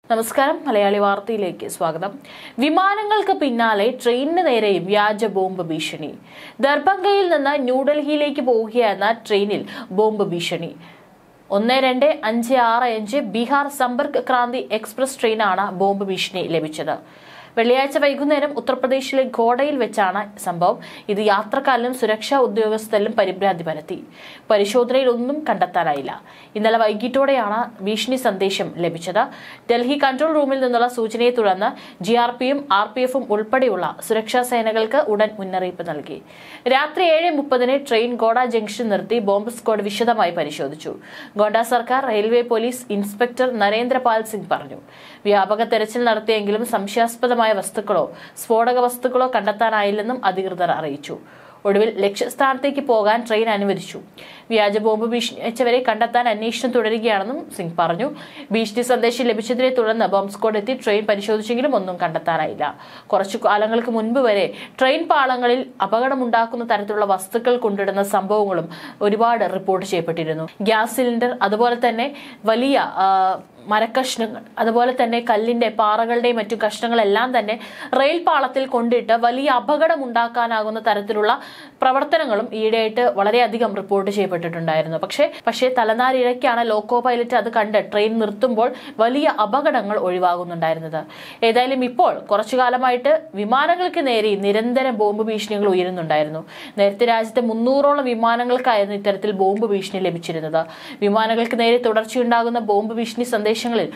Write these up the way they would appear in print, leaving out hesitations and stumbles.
നമസ്കാരം മലയാളി വാർത്തയിലേക്ക് സ്വാഗതം. വിമാനങ്ങൾക്ക് പിന്നാലെ ട്രെയിനിന് നേരെയും വ്യാജ ബോംബ് ഭീഷണി. ദർഭംഗയിൽ നിന്ന് ന്യൂഡൽഹിയിലേക്ക് പോവുകയായിരുന്ന ട്രെയിനിൽ ബോംബ് ഭീഷണി. 1255 ബീഹാർ സമ്പർക്ക് ക്രാന്തി എക്സ്പ്രസ് ട്രെയിനാണ് ബോംബ് ഭീഷണി ലഭിച്ചത്. വെള്ളിയാഴ്ച വൈകുന്നേരം ഉത്തർപ്രദേശിലെ ഘോഡയിൽ വെച്ചാണ് സംഭവം. ഇത് യാത്രക്കാരിലും സുരക്ഷാ ഉദ്യോഗസ്ഥരിലും പരിഭ്രാന്തി പരത്തി. പരിശോധനയിൽ ഒന്നും കണ്ടെത്താനായില്ല. ഇന്നലെ വൈകിട്ടോടെയാണ് ഭീഷണി സന്ദേശം ലഭിച്ചത്. ഡൽഹി കൺട്രോൾ റൂമിൽ നിന്നുള്ള സൂചനയെ തുടർന്ന് GRPയും RPFും ഉൾപ്പെടെയുള്ള സുരക്ഷാ സേനകൾക്ക് ഉടൻ മുന്നറിയിപ്പ് നൽകി. രാത്രി 7:30 ട്രെയിൻ ഗോഡ ജംഗ്ഷൻ നിർത്തി ബോംബ് സ്ക്വാഡ് വിശദമായി പരിശോധിച്ചു. ഗോഡ സർക്കാർ railway police inspector Narendrapal Singh പറഞ്ഞു. വ്യാപക തെരച്ചിൽ നടത്തിയെങ്കിലും സംശയാസ്പദമായ വസ്തുക്കളോ സ്ഫോടക വസ്തുക്കളോ കണ്ടെത്താനായില്ലെന്നും അധികൃതർ അറിയിച്ചു. ഒടുവിൽ ലക്ഷ്യസ്ഥാനത്തേക്ക് പോകാൻ ട്രെയിൻ അനുവദിച്ചു. വ്യാജ ബോംബ് ഭീഷണി അയച്ചവരെ കണ്ടെത്താൻ അന്വേഷണം തുടരുകയാണെന്നും സിംഗ് പറഞ്ഞു. ഭീഷണി സന്ദേശം ലഭിച്ചതിനെ തുടർന്ന് ബോംബ് സ്ക്വാഡ് എത്തി ട്രെയിൻ പരിശോധിച്ചെങ്കിലും ഒന്നും കണ്ടെത്താനായില്ല. കുറച്ചു കാലങ്ങൾക്ക് മുൻപ് വരെ ട്രെയിൻ പാളങ്ങളിൽ അപകടമുണ്ടാക്കുന്ന തരത്തിലുള്ള വസ്തുക്കൾ കൊണ്ടിടുന്ന സംഭവങ്ങളും ഒരുപാട് റിപ്പോർട്ട് ചെയ്യപ്പെട്ടിരുന്നു. ഗ്യാസ് സിലിണ്ടർ, അതുപോലെ തന്നെ വലിയ മരക്കഷ്ണങ്ങൾ, അതുപോലെ തന്നെ കല്ലിന്റെ പാറകളുടെയും മറ്റു കഷ്ണങ്ങളെല്ലാം തന്നെ റെയിൽ പാളത്തിൽ കൊണ്ടിട്ട് വലിയ അപകടം ഉണ്ടാക്കാനാകുന്ന തരത്തിലുള്ള പ്രവർത്തനങ്ങളും ഈയിടെയായിട്ട് വളരെയധികം റിപ്പോർട്ട് ചെയ്യപ്പെട്ടിട്ടുണ്ടായിരുന്നു. പക്ഷേ തലനാരിഴയ്ക്കാണ് ലോക്കോ പൈലറ്റ് അത് കണ്ട് ട്രെയിൻ നിർത്തുമ്പോൾ വലിയ അപകടങ്ങൾ ഒഴിവാകുന്നുണ്ടായിരുന്നത്. ഏതായാലും ഇപ്പോൾ കുറച്ചു കാലമായിട്ട് വിമാനങ്ങൾക്ക് നേരെ നിരന്തരം ബോംബ് ഭീഷണികൾ ഉയരുന്നുണ്ടായിരുന്നു. നേരത്തെ രാജ്യത്തെ 300ഓളം വിമാനങ്ങൾക്കായിരുന്നു ഇത്തരത്തിൽ ബോംബ് ഭീഷണി ലഭിച്ചിരുന്നത്. വിമാനങ്ങൾക്ക് നേരെ തുടർച്ചയുണ്ടാകുന്ന ബോംബ് ഭീഷണി സന്ദേശങ്ങളിൽ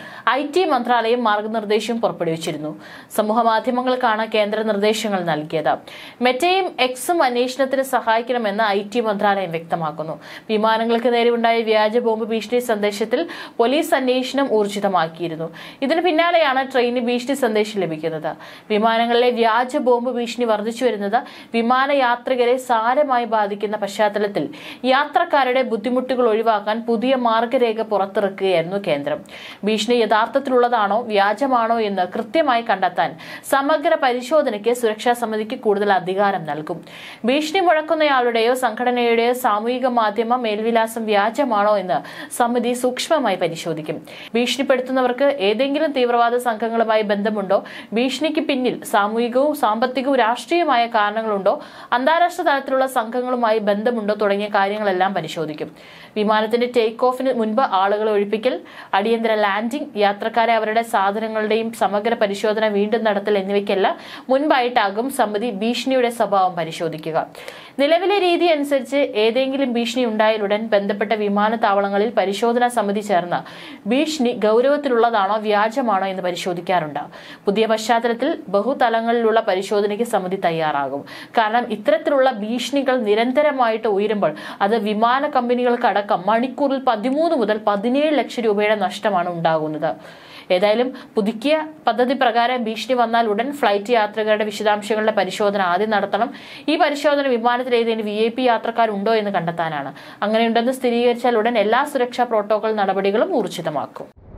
IT മന്ത്രാലയം മാർഗനിർദ്ദേശം പുറപ്പെടുവിച്ചിരുന്നു. സമൂഹ മാധ്യമങ്ങൾക്കാണ് കേന്ദ്ര നിർദ്ദേശങ്ങൾ നൽകിയത്. മെറ്റയും എക്സും അന്വേഷണത്തിന് സഹായിക്കണമെന്ന് IT മന്ത്രാലയം വ്യക്തമാക്കുന്നു. വിമാനങ്ങൾക്ക് നേരെ ഉണ്ടായ വ്യാജ ബോംബ് ഭീഷണി സന്ദേശത്തിൽ പോലീസ് അന്വേഷണം ഊർജിതമാക്കിയിരുന്നു. ഇതിന് പിന്നാലെയാണ് ട്രെയിനിന് ഭീഷണി സന്ദേശം ലഭിക്കുന്നത്. വിമാനങ്ങളിലെ വ്യാജ ബോംബ് ഭീഷണി വർദ്ധിച്ചു വരുന്നത് വിമാനയാത്രികരെ സാരമായി ബാധിക്കുന്ന പശ്ചാത്തലത്തിൽ യാത്രക്കാരുടെ ബുദ്ധിമുട്ടുകൾ ഒഴിവാക്കാൻ പുതിയ മാർഗരേഖ പുറത്തിറക്കുകയായിരുന്നു കേന്ദ്രം. ഭീഷണി യഥാർത്ഥത്തിലുള്ളതാണോ വ്യാജമാണോ എന്ന് കൃത്യമായി കണ്ടെത്താൻ സമഗ്ര പരിശോധനയ്ക്ക് സുരക്ഷാ സമിതിക്ക് കൂടുതൽ അധികാരം നൽകും. ഭീഷണി മുഴക്കുന്നയാളുടെയോ സംഘടനയുടെയോ സാമൂഹിക മാധ്യമ മേൽവിലാസം വ്യാജമാണോ എന്ന് സമിതി സൂക്ഷ്മമായി പരിശോധിക്കും. ഭീഷണിപ്പെടുത്തുന്നവർക്ക് ഏതെങ്കിലും തീവ്രവാദ സംഘങ്ങളുമായി ബന്ധമുണ്ടോ, ഭീഷണിക്ക് പിന്നിൽ സാമൂഹികവും സാമ്പത്തികവും രാഷ്ട്രീയമായ കാരണങ്ങളുണ്ടോ, അന്താരാഷ്ട്ര തലത്തിലുള്ള സംഘങ്ങളുമായി ബന്ധമുണ്ടോ തുടങ്ങിയ കാര്യങ്ങളെല്ലാം പരിശോധിക്കും. വിമാനത്തിന്റെ ടേക്ക് ഓഫിന് മുൻപ് ആളുകളെ ഒഴിപ്പിക്കൽ, അടിയന്തര ലാൻഡിംഗ്, യാത്രക്കാരെ അവരുടെ സാധനങ്ങളുടെയും സമഗ്ര പരിശോധന വീണ്ടും നടത്തൽ എന്നിവയ്ക്കെല്ലാം മുൻപായിട്ടാകും സമിതി ഭീഷണിയുടെ സ്വഭാവം പരിശോധിക്കുക. നിലവിലെ രീതി അനുസരിച്ച് ഏതെങ്കിലും ഭീഷണി ഉണ്ടായാലുടൻ ബന്ധപ്പെട്ട വിമാനത്താവളങ്ങളിൽ പരിശോധനാ സമിതി ചേർന്ന് ഭീഷണി ഗൗരവത്തിലുള്ളതാണോ വ്യാജമാണോ എന്ന് പരിശോധിക്കാറുണ്ട്. പുതിയ പശ്ചാത്തലത്തിൽ ബഹുതലങ്ങളിലുള്ള പരിശോധനയ്ക്ക് സമിതി തയ്യാറാകും. കാരണം ഇത്തരത്തിലുള്ള ഭീഷണികൾ നിരന്തരമായിട്ട് ഉയരുമ്പോൾ അത് വിമാന കമ്പനികൾക്കടക്കം മണിക്കൂറിൽ 13 മുതൽ 17 ലക്ഷം രൂപയുടെ നഷ്ടമാണ് ഉണ്ടാകുന്നത്. ഏതായാലും പുതുക്കിയ പദ്ധതി പ്രകാരം ഭീഷണി വന്നാൽ ഉടൻ ഫ്ലൈറ്റ് യാത്രികരുടെ വിശദാംശങ്ങളുടെ പരിശോധന ആദ്യം നടത്തണം. ഈ പരിശോധന വിമാനത്തിൽ ഏതെങ്കിലും VIP യാത്രക്കാരുണ്ടോ എന്ന് കണ്ടെത്താനാണ്. അങ്ങനെയുണ്ടെന്ന് സ്ഥിരീകരിച്ചാൽ ഉടൻ എല്ലാ സുരക്ഷാ പ്രോട്ടോകോൾ നടപടികളും ഊർജിതമാക്കും.